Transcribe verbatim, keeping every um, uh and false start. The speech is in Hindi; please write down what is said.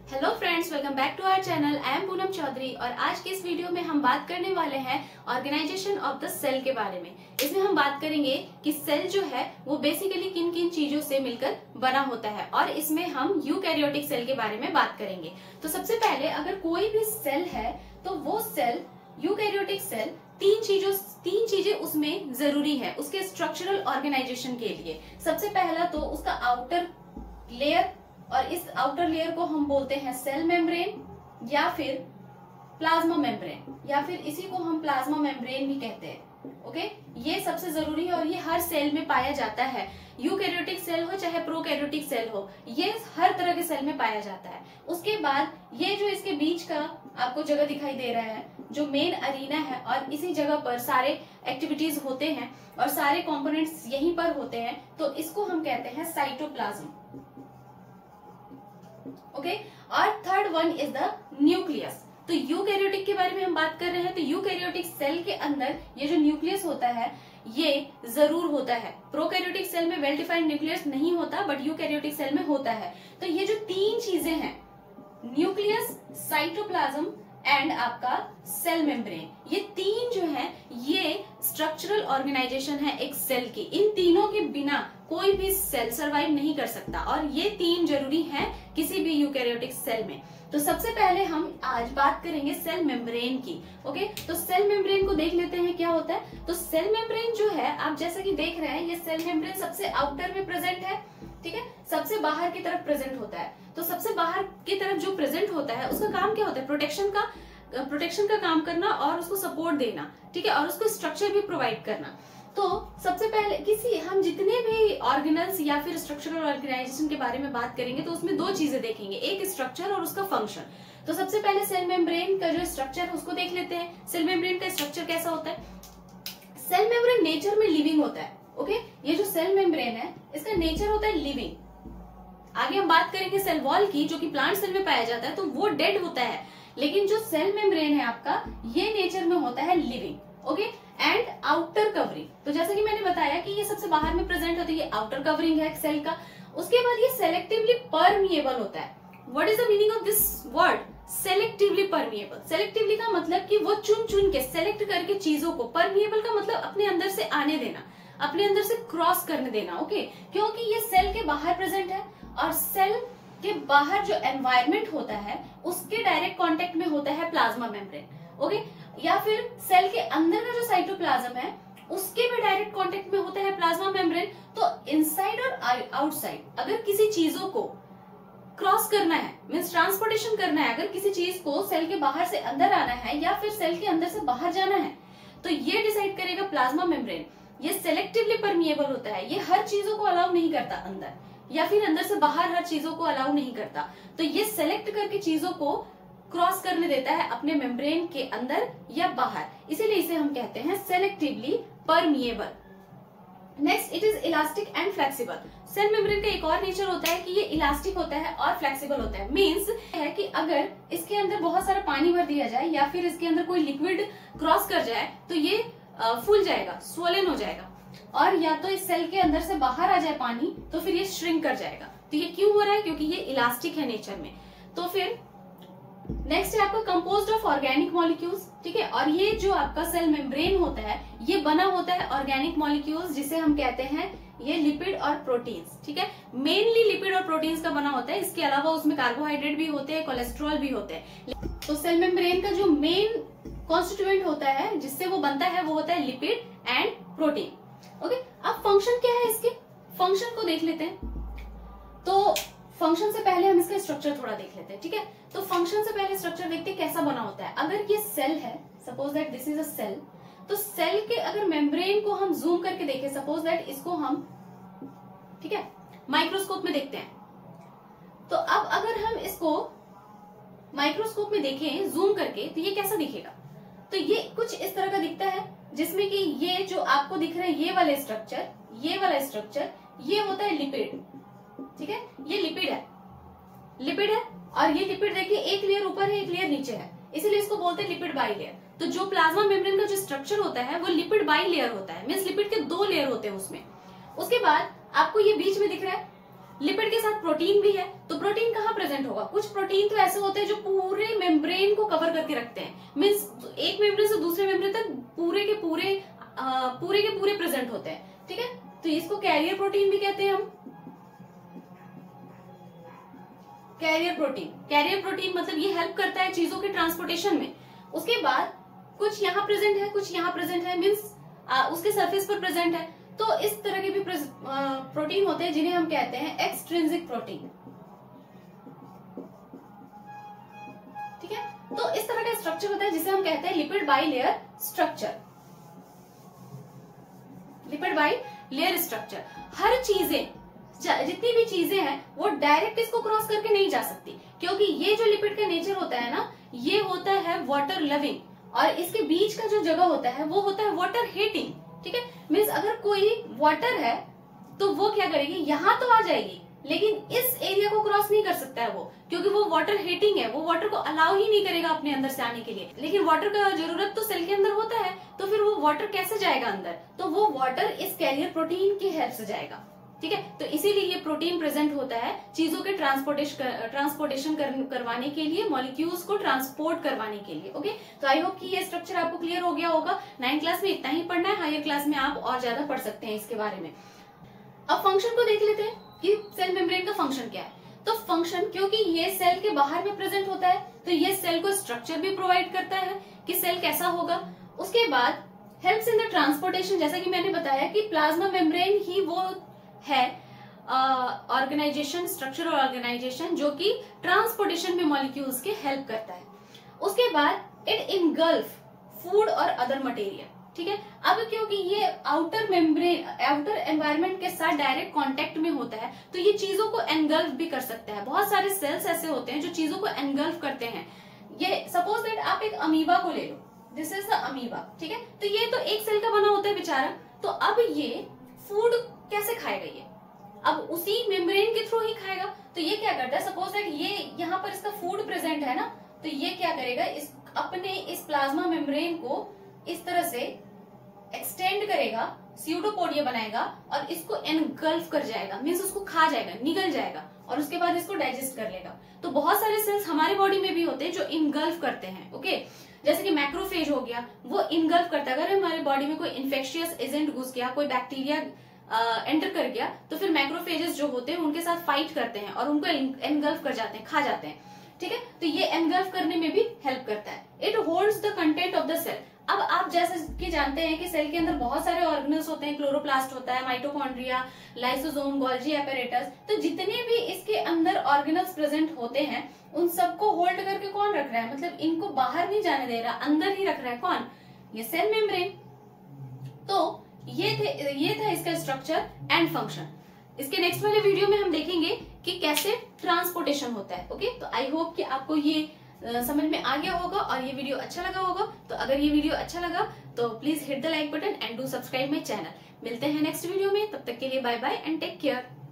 Hello friends, welcome back to our channel. I am Poonam Chaudhary और आज के इस वीडियो में हम बात करने वाले हैं ऑर्गेनाइजेशन ऑफ द सेल के बारे में। इसमें हम बात करेंगे कि सेल जो है वो बेसिकली किन किन चीजों से मिलकर बना होता है और इसमें हम यूकैरियोटिक सेल के बारे में बात करेंगे। तो सबसे पहले अगर कोई भी सेल है तो वो सेल यूकैरियोटिक सेल तीन चीजों तीन चीजें उसमें जरूरी है उसके स्ट्रक्चरल ऑर्गेनाइजेशन के लिए। सबसे पहला तो उसका आउटर लेयर, और इस आउटर लेयर को हम बोलते हैं सेल मेम्ब्रेन या फिर प्लाज्मा मेम्ब्रेन, या फिर इसी को हम प्लाज्मा मेम्ब्रेन भी कहते हैं। ओके, ये सबसे जरूरी है और ये हर सेल में पाया जाता है। यूकैरियोटिक सेल हो चाहे प्रोकैरियोटिक सेल हो, ये हर तरह के सेल में पाया जाता है। उसके बाद ये जो इसके बीच का आपको जगह दिखाई दे रहा है, जो मेन अरीना है, और इसी जगह पर सारे एक्टिविटीज होते हैं और सारे कंपोनेंट्स यहीं पर होते हैं, तो इसको हम कहते हैं साइटोप्लाज्म। Okay okay? और third one is the nucleus. तो यूकैरियोटिक के बारे में हम बात कर रहे हैं, तो यूकैरियोटिक सेल के अंदर ये जो न्यूक्लियस होता है ये जरूर होता है। प्रोकैरियोटिक सेल में वेल डिफाइंड न्यूक्लियस नहीं होता, बट यूकैरियोटिक सेल में होता है। तो ये जो तीन चीजें हैं, न्यूक्लियस, साइटोप्लाज्म एंड आपका सेल मेम्ब्रेन, ये तीन जो है ये स्ट्रक्चरल ऑर्गेनाइजेशन है एक सेल की। इन तीनों के बिना कोई भी सेल सरवाइव नहीं कर सकता और ये तीन जरूरी हैं किसी भी यूकैरियोटिक सेल में। तो सबसे पहले हम आज बात करेंगे सेल मेम्ब्रेन की। ओके, तो सेल मेम्ब्रेन को देख लेते हैं क्या होता है। तो सेल मेम्ब्रेन जो है, आप जैसा कि देख रहे हैं, ये सेल मेम्ब्रेन सबसे आउटर में प्रेजेंट है, ठीक है, सबसे बाहर की तरफ प्रेजेंट होता है। तो सबसे बाहर की तरफ जो प्रेजेंट होता है उसका काम क्या होता है? प्रोटेक्शन का प्रोटेक्शन का काम करना और उसको सपोर्ट देना, ठीक है, और उसको स्ट्रक्चर भी प्रोवाइड करना। तो सबसे पहले किसी हम जितने भी ऑर्गेनल्स या फिर स्ट्रक्चरल ऑर्गेनाइजेशन के बारे में बात करेंगे तो उसमें दो चीजें देखेंगे, एक स्ट्रक्चर और उसका फंक्शन। तो सबसे पहले सेल मेम्ब्रेन का जो स्ट्रक्चर है उसको देख लेते हैं। सेल मेम्ब्रेन का स्ट्रक्चर कैसा होता है? सेल मेम्ब्रेन नेचर में लिविंग होता है। ओके, ये जो सेल मेम्ब्रेन है इसका नेचर होता है लिविंग। आगे हम बात करेंगे सेल वॉल की, जो कि प्लांट सेल में पाया जाता है, तो वो डेड होता है। लेकिन जो सेल मेम्ब्रेन है आपका, ये नेचर में होता है living. Okay, and outer covering, तो जैसा कि मैंने बताया कि ये सबसे बाहर में प्रेजेंट होती है, ये आउटर कवरिंग है सेल का। उसके बाद ये सेलेक्टिवली परमिएबल होता है। What is the meaning of this word? Selectively permeable. Selectively का मतलब कि वो चुन चुन के सेलेक्ट करके चीजों को, परमिएबल का मतलब अपने अंदर से आने देना, अपने अंदर से क्रॉस करने देना। ओके, क्योंकि ये सेल के बाहर प्रेजेंट है और सेल के बाहर जो एनवायरमेंट होता है उसके डायरेक्ट कांटेक्ट में होता है प्लाज्मा मेम्ब्रेन। ओके, या फिर सेल के अंदर का जो साइटोप्लाज्म है उसके भी डायरेक्ट कांटेक्ट में होता है प्लाज्मा मेम्ब्रेन। तो इनसाइड और आउटसाइड अगर किसी चीजों को क्रॉस करना है, मींस ट्रांसपोर्टेशन करना है, अगर किसी चीज को सेल के बाहर से अंदर आना है या फिर सेल के अंदर से बाहर जाना है, तो ये डिसाइड करेगा प्लाज्मा मेम्ब्रेन। ये सेलेक्टिवली परमिएबल होता है, ये हर चीजों को अलाउ नहीं करता अंदर, या फिर अंदर से बाहर हर चीजों को अलाउ नहीं करता। तो ये सेलेक्ट करके चीजों को क्रॉस करने देता है अपने मेम्ब्रेन के अंदर या बाहर, इसीलिए इसे हम कहते हैं selectively permeable. Next, it is elastic and flexible. Cell membrane का एक और नेचर होता है कि ये इलास्टिक होता है और फ्लेक्सिबल होता है। मींस है कि अगर इसके अंदर बहुत सारा पानी भर दिया जाए या फिर इसके अंदर कोई लिक्विड क्रॉस कर जाए तो ये फूल जाएगा, स्वोलन हो जाएगा, और या तो इस सेल के अंदर से बाहर आ जाए पानी तो फिर ये श्रिंक कर जाएगा। तो ये क्यों हो रहा है? क्योंकि ये इलास्टिक है नेचर में। तो फिर नेक्स्ट है आपका कंपोज्ड ऑफ ऑर्गेनिक मॉलिक्यूल्स, ठीक है, और ये जो आपका सेल मेम्ब्रेन होता है ये बना होता है ऑर्गेनिक मॉलिक्यूल्स, जिसे हम कहते हैं ये लिपिड और प्रोटीन्स, ठीक है, मेनली लिपिड और प्रोटीन्स का बना होता है। इसके अलावा उसमें कार्बोहाइड्रेट भी होते हैं, कोलेस्ट्रॉल भी होते हैं। तो सेल मेम्ब्रेन का जो मेन कॉन्स्टिट्यूएंट होता है जिससे वो बनता है वो होता है लिपिड एंड प्रोटीन। ओके, अब फंक्शन क्या है इसके? फंक्शन को देख लेते हैं। तो फंक्शन से पहले हम इसका स्ट्रक्चर थोड़ा देख लेते हैं, ठीक है। तो फंक्शन से पहले स्ट्रक्चर देखते हैं कैसा बना होता है। अगर ये सेल है, suppose that this is a cell, तो सेल के अगर मेम्ब्रेन को हम जूम करके देखें, सपोज दैट इसको हम, ठीक है, माइक्रोस्कोप में देखते हैं, तो अब अगर हम इसको माइक्रोस्कोप में देखें जूम करके तो ये कैसा दिखेगा? तो ये कुछ इस तरह का दिखता है, जिसमें कि ये जो आपको दिख रहा है ये वाला स्ट्रक्चर, ये वाला स्ट्रक्चर, ये होता है लिपिड, ठीक है, ये लिपिड है, लिपिड है, और ये लिपिड देखिए एक लेयर ऊपर है एक लेयर नीचे है, इसीलिए इसको बोलते हैं लिपिड बाई लेयर। तो जो प्लाज्मा मेम्ब्रेन का जो स्ट्रक्चर होता है वो लिपिड बाई लेयर होता है, मींस लिपिड के दो लेयर होते हैं उसमें। उसके बाद आपको ये बीच में दिख रहा है लिपिड के साथ प्रोटीन भी है, तो प्रोटीन कहाँ प्रेजेंट होगा? कुछ प्रोटीन तो ऐसे होते हैं जो पूरे मेम्ब्रेन को कवर करके रखते हैं, मीन्स एक मेम्ब्रेन से दूसरे मेम्ब्रेन तक पूरे के पूरे आ, पूरे के पूरे प्रेजेंट होते हैं, ठीक है। तो इसको कैरियर प्रोटीन भी कहते हैं हम, कैरियर प्रोटीन। कैरियर प्रोटीन मतलब ये हेल्प करता है चीजों के ट्रांसपोर्टेशन में। उसके बाद कुछ यहाँ प्रेजेंट है, कुछ यहाँ प्रेजेंट है, मीन्स उसके सरफेस पर प्रेजेंट है। तो इस तरह के भी प्रोटीन होते हैं जिन्हें हम कहते हैं एक्सट्रिंसिक प्रोटीन, ठीक है। तो इस तरह का स्ट्रक्चर होता है जिसे हम कहते हैं lipid bilayer structure, lipid bilayer structure. हर चीजें, जितनी भी चीजें हैं वो डायरेक्ट इसको क्रॉस करके नहीं जा सकती, क्योंकि ये जो लिपिड का नेचर होता है ना, ये होता है वाटर लविंग, और इसके बीच का जो जगह होता है वो होता है वाटर हेटिंग, ठीक है। मीन्स अगर कोई वाटर है तो वो क्या करेगी, यहाँ तो आ जाएगी लेकिन इस एरिया को क्रॉस नहीं कर सकता है वो, क्योंकि वो वाटर हेटिंग है, वो वाटर को अलाउ ही नहीं करेगा अपने अंदर से आने के लिए। लेकिन वाटर का जरूरत तो सेल के अंदर होता है, तो फिर वो वाटर कैसे जाएगा अंदर? तो वो वाटर इस कैरियर प्रोटीन की हेल्प से जाएगा, ठीक है। तो इसीलिए ये प्रोटीन प्रेजेंट होता है चीजों के ट्रांसपोर्टेशन ट्रांसपोर्टेशन कर, करवाने के लिए, मॉलिक्यूल्स को ट्रांसपोर्ट करवाने के लिए। ओके, तो आई होप कि ये स्ट्रक्चर आपको क्लियर हो गया होगा। नाइन्थ क्लास में इतना ही पढ़ना है, हायर क्लास में आप और ज्यादा पढ़ सकते हैं इसके बारे में। अब फंक्शन को देख लेते हैं कि सेल मेम्ब्रेन का फंक्शन क्या है। तो फंक्शन, क्योंकि ये सेल के बाहर में प्रेजेंट होता है, तो ये सेल को स्ट्रक्चर भी प्रोवाइड करता है कि सेल कैसा होगा। उसके बाद हेल्प्स इन द ट्रांसपोर्टेशन, जैसा कि मैंने बताया कि प्लाज्मा मेम्ब्रेन ही वो है ऑर्गेनाइजेशन, स्ट्रक्चर और ऑर्गेनाइजेशन जो कि ट्रांसपोर्टेशन में मॉलिक्यूल्स के हेल्प करता है। उसके बाद इट इनगल्फ फूड और अदर मटेरियल, ठीक है। अब क्योंकि ये आउटर मेम्ब्रेन, आउटर एनवायरनमेंट के साथ डायरेक्ट कांटेक्ट में होता है, तो ये चीजों को एनगल्फ भी कर सकता है। बहुत सारे सेल्स ऐसे होते हैं जो चीजों को एनगल्फ करते हैं। ये सपोज दैट आप एक अमीबा को ले लो, दिस इज द अमीबा, ठीक है। तो ये तो एक सेल का बना होता है बेचारा, तो अब ये फूड कैसे खाएगा? ये अब उसी मेम्ब्रेन के थ्रू ही खाएगा। तो ये क्या करता है, सपोज दैट ये यहाँ पर इसका फूड प्रेजेंट है ना, तो ये क्या करेगा, इस अपने इस प्लाज्मा मेम्ब्रेन को इस तरह से एक्सटेंड करेगा, स्यूडोपोडिया बनाएगा और इसको एनगल्फ कर जाएगा, मीन्स उसको खा जाएगा, निगल जाएगा, और उसके बाद इसको डाइजेस्ट कर लेगा। तो बहुत सारे सेल्स हमारे बॉडी में भी होते हैं जो इनगल्फ करते हैं, ओके। जैसे कि मैक्रोफेज हो गया, वो इनगल्फ करता है। अगर हमारे बॉडी में कोई इन्फेक्शियस एजेंट घुस गया, कोई बैक्टीरिया एंटर कर गया, तो फिर मैक्रोफेजेस जो होते हैं उनके साथ फाइट करते हैं और उनको एनगल्फ कर जाते हैं, खा जाते हैं, ठीक है। तो ये एनगल्फ करने में भी हेल्प करता है। It holds the content of the cell. अब आप जैसे कि जानते हैं कि सेल के अंदर बहुत सारे ऑर्गेनल्स होते हैं, क्लोरोप्लास्ट होता है, माइटोकॉन्ड्रिया, लाइसोसोम, गोल्जी एपेरेटस। तो जितने भी इसके अंदर ऑर्गेनल्स प्रेजेंट होते हैं उन सबको होल्ड करके कौन रख रहा है, मतलब इनको बाहर नहीं जाने दे रहा, अंदर ही रख रहा है। कौन? ये सेल मेम्ब्रेन। तो ये थे ये था इसका स्ट्रक्चर एंड फंक्शन। इसके नेक्स्ट वाले वीडियो में हम देखेंगे कि कैसे ट्रांसपोर्टेशन होता है। ओके, तो आई होप कि आपको ये आ, समझ में आ गया होगा और ये वीडियो अच्छा लगा होगा। तो अगर ये वीडियो अच्छा लगा तो please hit the like button and do subscribe my channel. मिलते हैं नेक्स्ट वीडियो में, तब तक के लिए bye bye and take care.